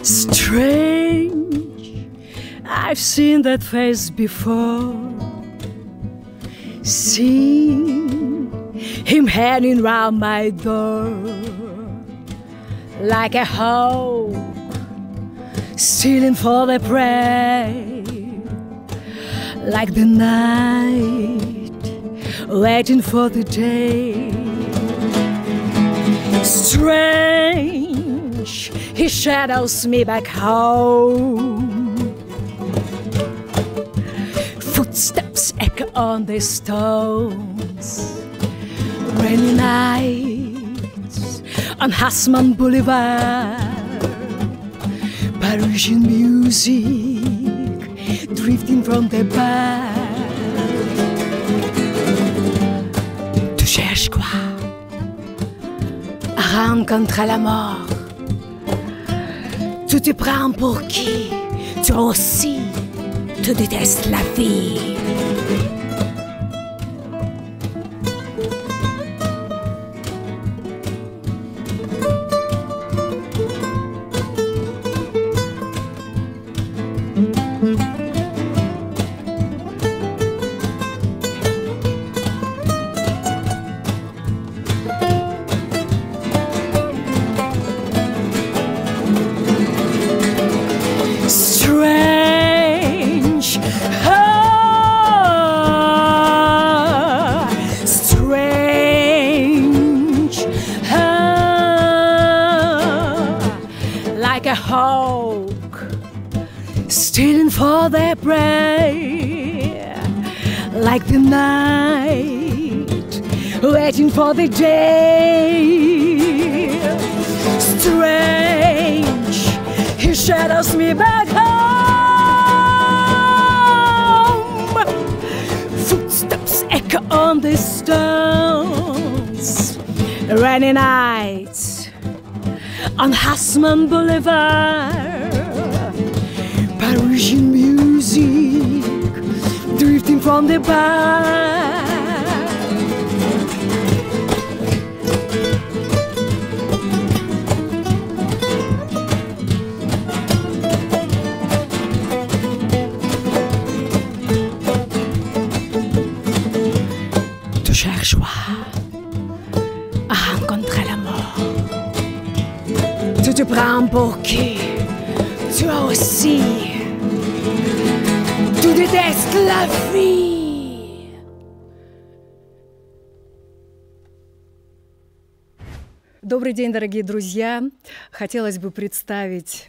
Strange, I've seen that face before. Seen him hanging round my door like a hawk stealing for the prey, like the night waiting for the day. Strange, he shadows me back home. Footsteps echo on the stones. Rainy nights on Haussmann Boulevard. Parisian music drifting from the bar. Tu cherches quoi? À rencontrer la mort. Tu te prends pour qui? Toi aussi, tu détestes la vie. Like a hawk stealing for their prey, like the night waiting for the day. Strange, he shadows me back home. Footsteps echo on the stones. Rainy nights on Haussmann Boulevard. Parisian music drifting from the bar. Tu cherches quoi? À rencontrer la mort. Tu te prends pour qui? Toi aussi, tu détestes la vie. Добрый день, дорогие друзья! Хотелось бы представить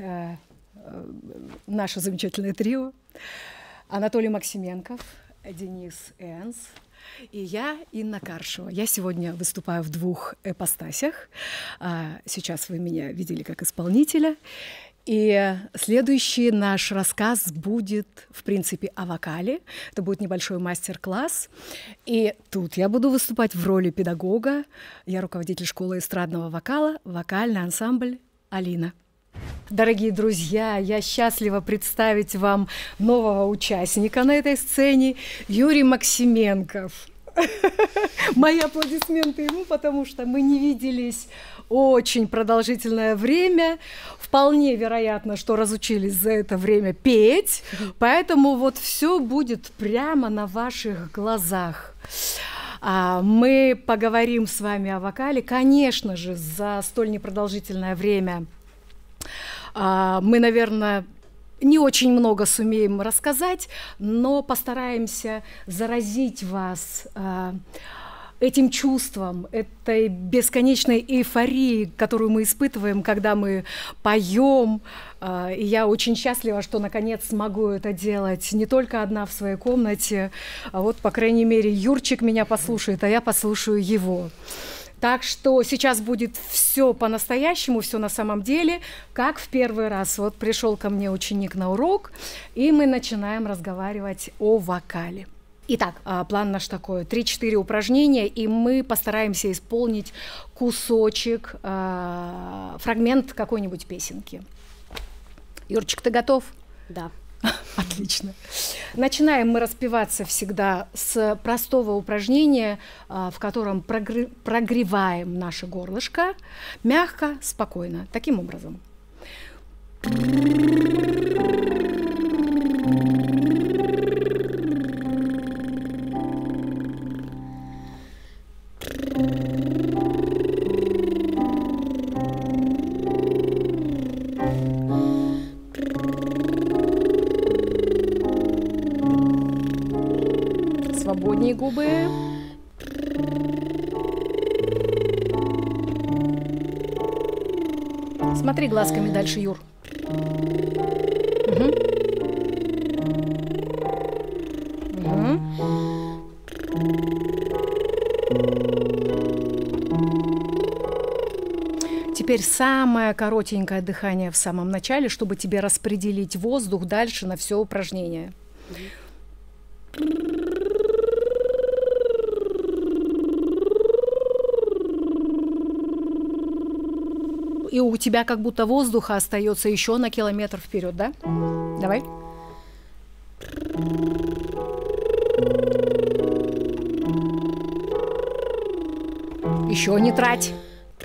наше замечательное трио. Анатолий Максименков, Денис Энс и я, Инна Каршева. Я сегодня выступаю в двух ипостасях. Сейчас вы меня видели как исполнителя. И следующий наш рассказ будет, в принципе, о вокале. Это будет небольшой мастер-класс. И тут я буду выступать в роли педагога. Я руководитель школы эстрадного вокала, вокальный ансамбль «Алина». Дорогие друзья, я счастлива представить вам нового участника на этой сцене, Юрий Максименков. Мои аплодисменты ему, потому что мы не виделись очень продолжительное время. Вполне вероятно, что разучились за это время петь, поэтому вот все будет прямо на ваших глазах. Мы поговорим с вами о вокале. Конечно же, за столь непродолжительное время мы, наверное, не очень много сумеем рассказать, но постараемся заразить вас этим чувством, этой бесконечной эйфорией, которую мы испытываем, когда мы поем. И я очень счастлива, что наконец смогу это делать не только одна в своей комнате, а вот, по крайней мере, Юрчик меня послушает, а я послушаю его. Так что сейчас будет все по-настоящему, все на самом деле, как в первый раз. Вот пришел ко мне ученик на урок, и мы начинаем разговаривать о вокале. Итак, план наш такой: 3-4 упражнения, и мы постараемся исполнить кусочек, фрагмент какой-нибудь песенки. Юрчик, ты готов? Да. Отлично. Начинаем мы распеваться всегда с простого упражнения, в котором прогреваем наше горлышко мягко, спокойно, таким образом. свободнее губы. Смотри глазками дальше, Юр. Угу. Угу. Теперь самое коротенькое дыхание в самом начале, чтобы тебе распределить воздух дальше на все упражнение. И у тебя как будто воздуха остается еще на километр вперед, да? Давай. Еще не трать.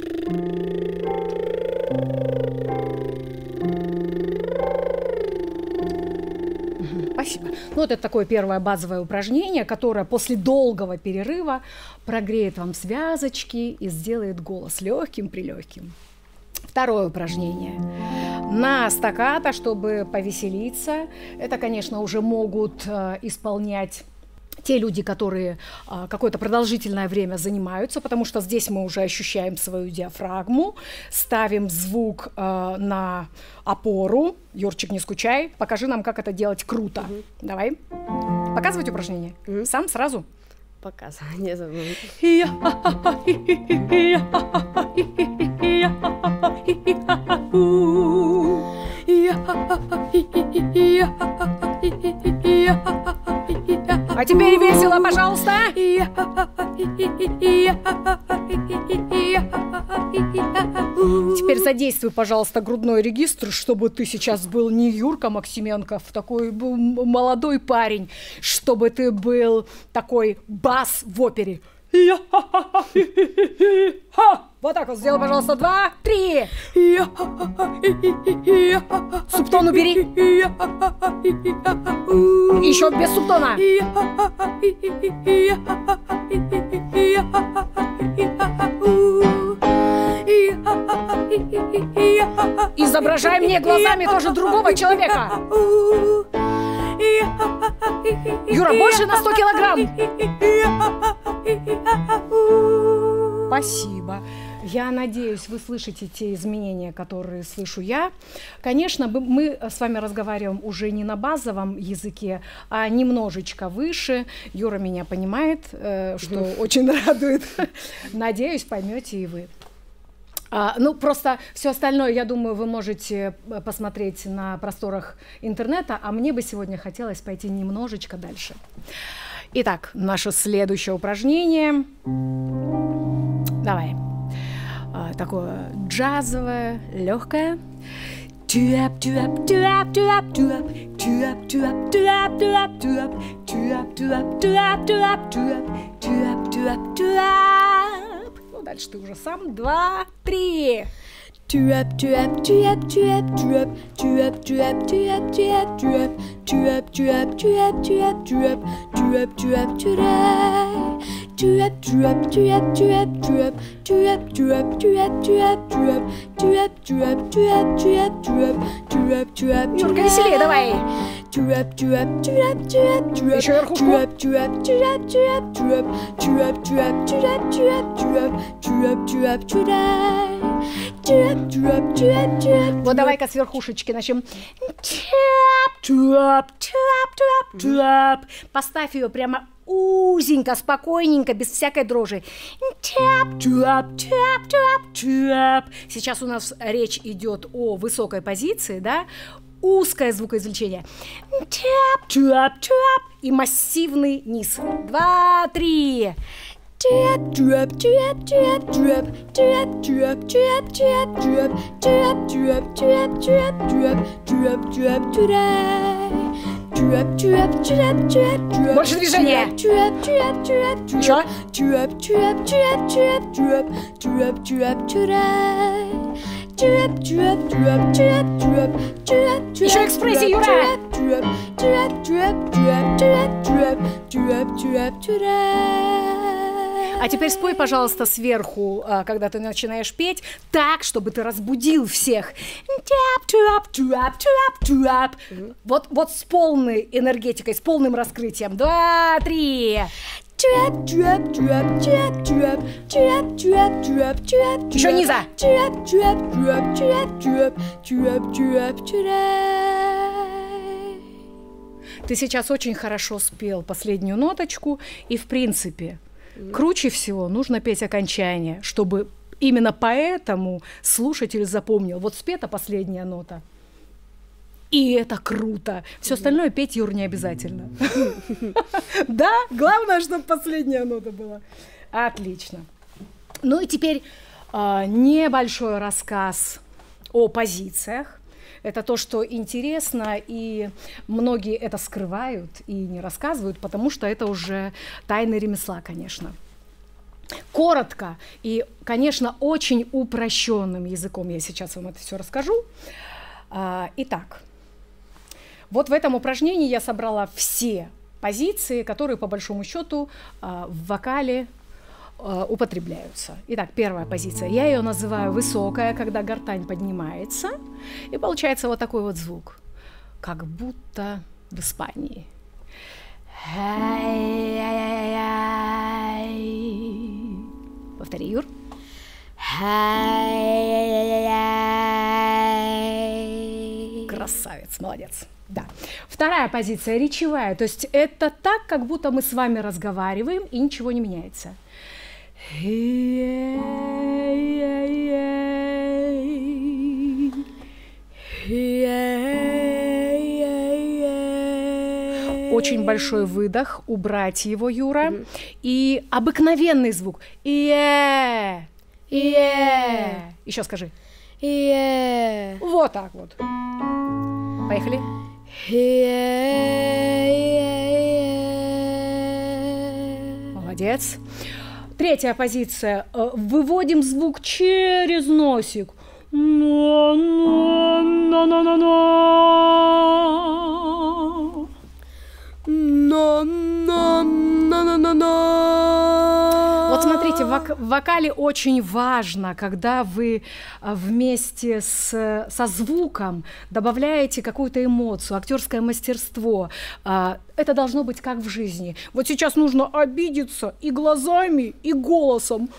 Спасибо. Ну, вот это такое первое базовое упражнение, которое после долгого перерыва прогреет вам связочки и сделает голос легким-прилегким. Второе упражнение. На стаккато, чтобы повеселиться. Это, конечно, уже могут исполнять те люди, которые какое-то продолжительное время занимаются, потому что здесь мы уже ощущаем свою диафрагму, ставим звук на опору. Юрчик, не скучай, покажи нам, как это делать круто. Давай. Показывать упражнение? Сам сразу? Показывай, не забудь. А теперь весело, пожалуйста. Теперь задействуй, пожалуйста, грудной регистр, чтобы ты сейчас был не Юрка Максименков, такой был молодой парень, чтобы ты был такой бас в опере. Вот так вот сделай, пожалуйста, 2, 3. Субтон убери. Еще без субтона. Изображай мне глазами тоже другого человека. Юра, больше на 100 килограмм. Спасибо. Я надеюсь, вы слышите те изменения, которые слышу я. Конечно, мы с вами разговариваем уже не на базовом языке, а немножечко выше. Юра меня понимает, что очень радует. Надеюсь, поймете и вы. Ну, просто все остальное, я думаю, вы можете посмотреть на просторах интернета, а мне бы сегодня хотелось пойти немножечко дальше. Итак, наше следующее упражнение. Давай. Такое джазовое, легкое. Ну, дальше ты уже сам. 2, 3. Юрка, веселее давай. Еще верхушку. Вот давай-ка с верхушечки начнем. Поставь ее прямо узенько, спокойненько, без всякой дрожи. Сейчас у нас речь идет о высокой позиции, да? Узкое звукоизвлечение. И массивный низ. 2, 3. Больше движения. Еще экспрессия, Юра. А теперь спой, пожалуйста, сверху, когда ты начинаешь петь, так, чтобы ты разбудил всех. Вот с полной энергетикой, с полным раскрытием. 2, 3. Еще низа. Ты сейчас очень хорошо спел последнюю ноточку, и в принципе круче всего нужно петь окончание, чтобы именно поэтому слушатель запомнил. Вот спета последняя нота. И это круто. Все остальное петь, Юр, не обязательно. Да, главное, чтобы последняя нота была. Отлично. Ну и теперь небольшой рассказ о позициях. Это то, что интересно, и многие это скрывают и не рассказывают, потому что это уже тайна ремесла, конечно. Коротко и, конечно, очень упрощенным языком я сейчас вам это все расскажу. Итак, вот в этом упражнении я собрала все позиции, которые, по большому счету, в вокале употребляются. Итак, первая позиция. Я ее называю высокая, когда гортань поднимается, и получается вот такой вот звук, как будто в Испании. Повтори, Юр. Красавец, молодец. Да. Вторая позиция речевая, то есть это так, как будто мы с вами разговариваем, и ничего не меняется. Очень большой выдох, убрать его, Юра. И обыкновенный звук. Еще скажи. Вот так вот. Поехали. Молодец. Третья позиция. Выводим звук через носик. Вот смотрите, в вокале очень важно, когда вы вместе со звуком добавляете какую-то эмоцию, актерское мастерство. Это должно быть как в жизни. Вот сейчас нужно обидеться и глазами, и голосом.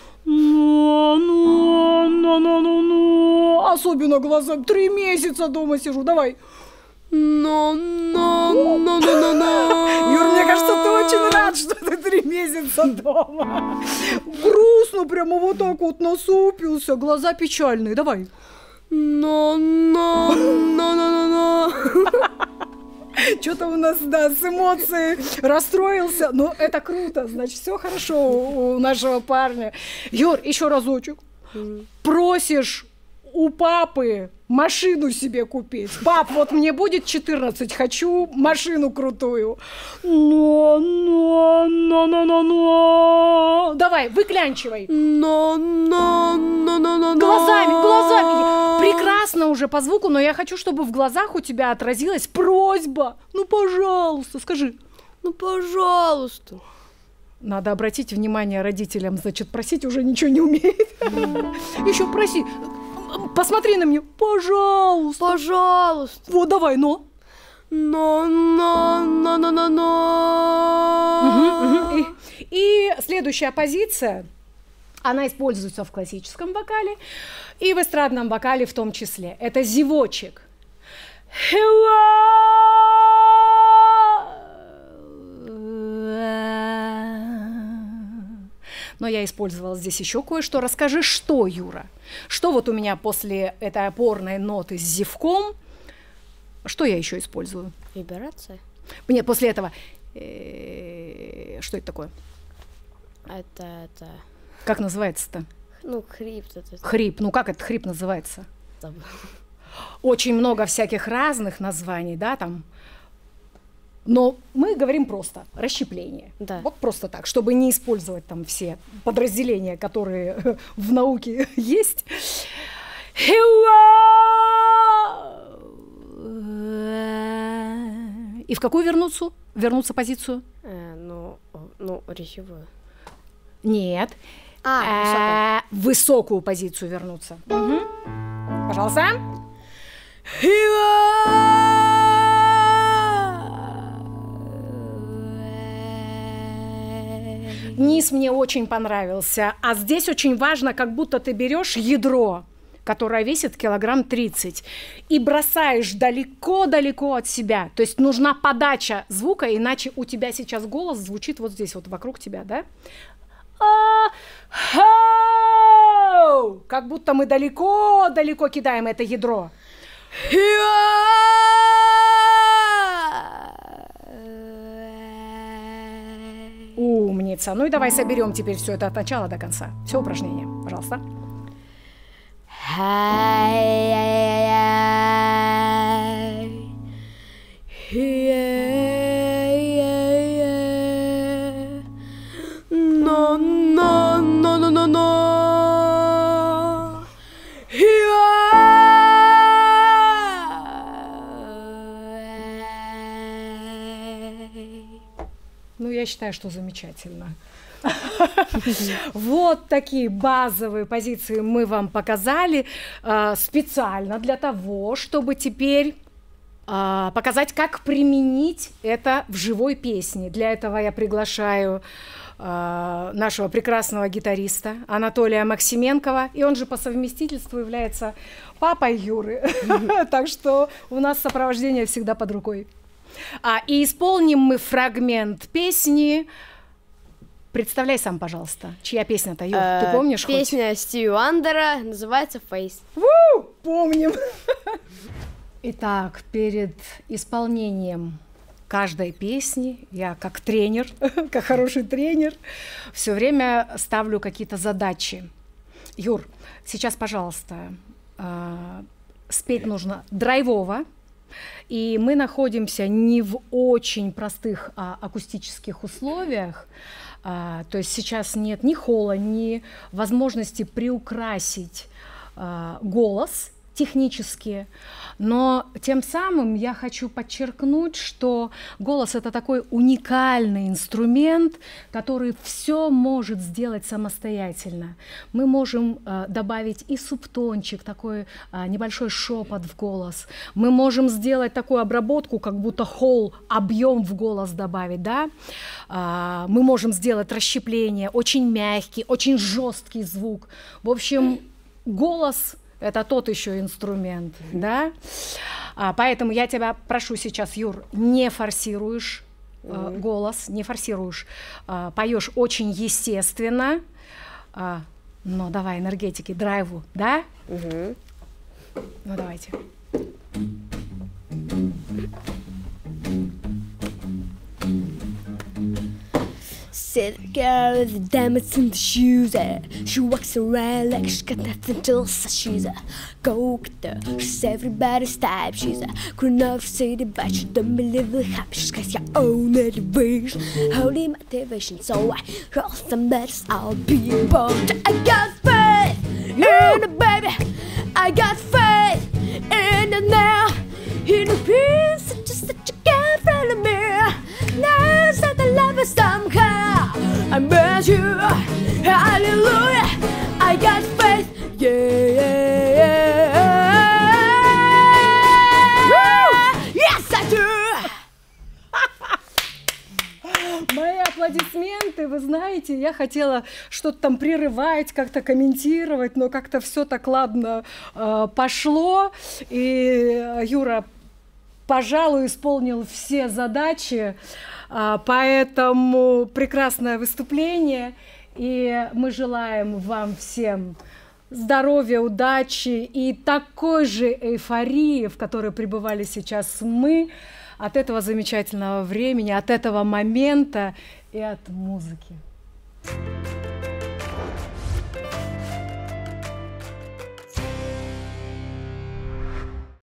Особенно глазами. 3 месяца дома сижу. Давай. Юр, мне кажется, ты очень рад, что ты 3 месяца дома. Грустно, прямо вот так вот насупился, глаза печальные. Давай. Что-то у нас, да, с эмоцией расстроился. Но это круто, значит, все хорошо у нашего парня. Юр, еще разочек. Просишь у папы машину себе купить. Пап, вот мне будет 14, хочу машину крутую. Давай, выклянчивай. Глазами. Прекрасно уже по звуку, но я хочу, чтобы в глазах у тебя отразилась просьба. Ну, пожалуйста, скажи. Ну, пожалуйста. Надо обратить внимание родителям, значит, просить уже ничего не умеет. Еще проси. Посмотри на меня, пожалуйста. Пожалуйста. Вот, давай, но. И следующая позиция, она используется в классическом вокале и в эстрадном вокале в том числе. Это зевочек. Но я использовала здесь еще кое-что. Расскажи, что, Юра? Что вот у меня после этой опорной ноты с зевком? Что я еще использую? Вибрация? Нет, после этого. Что это такое? Это... Как называется-то? Ну, хрип. Хрип. Ну, как этот хрип называется? Очень много всяких разных названий, да, там. Но мы говорим просто расщепление. Да. Вот просто так, чтобы не использовать там все подразделения, которые в науке есть. И в какую вернуться позицию? Ну, речевую. Нет. Высокая. Высокую позицию вернуться. Угу. Пожалуйста. Низ мне очень понравился. А здесь очень важно, как будто ты берешь ядро, которое весит килограмм 30, и бросаешь далеко-далеко от себя. То есть нужна подача звука, иначе у тебя сейчас голос звучит вот здесь, вот вокруг тебя, да? Как будто мы далеко-далеко кидаем это ядро. Умница. Ну и давай соберем теперь все это от начала до конца. Все упражнение, пожалуйста. Ну, я считаю, что замечательно. Вот такие базовые позиции мы вам показали специально для того, чтобы теперь показать, как применить это в живой песне. Для этого я приглашаю нашего прекрасного гитариста Анатолия Максименкова, и он же по совместительству является папой Юры. Так что у нас сопровождение всегда под рукой. И исполним мы фрагмент песни. Представляй сам, пожалуйста, чья песня-то, Юр, ты помнишь? Песня Стиви Вандера, называется «Face». Помним. Итак, перед исполнением каждой песни я как тренер, как хороший тренер, все время ставлю какие-то задачи. Юр, сейчас, пожалуйста, спеть нужно драйвово. И мы находимся не в очень простых акустических условиях, то есть сейчас нет ни холла, ни возможности приукрасить голос технически, но тем самым я хочу подчеркнуть, что голос — это такой уникальный инструмент, который все может сделать самостоятельно. Мы можем добавить и субтончик, такой небольшой шепот в голос. Мы можем сделать такую обработку, как будто холл, объем в голос добавить, да? Мы можем сделать расщепление, очень мягкий, очень жесткий звук. В общем, голос — это тот еще инструмент, да? Поэтому я тебя прошу сейчас, Юр, не форсируешь голос, не форсируешь, поешь очень естественно, но давай энергетики, драйву, да? Ну давайте. See the girl with the diamonds in the shoes, she walks around like she got nothing to lose. She's a go-getter, she's everybody's type. She's a queen of the city, but she don't believe the hype. She's got your own motivation, holy motivation. So I roll some letters, I'll be bold. I got faith in the baby, I got faith in the now, in the peace that you can't find in me. Now that the love is somehow I met you, hallelujah, I got faith, yeah, yes I do. Мои аплодисменты, вы знаете, я хотела что-то там прерывать, как-то комментировать, но как-то все так ладно пошло, и Юра, пожалуй, исполнил все задачи, поэтому прекрасное выступление, и мы желаем вам всем здоровья, удачи и такой же эйфории, в которой пребывали сейчас мы, от этого замечательного времени, от этого момента и от музыки.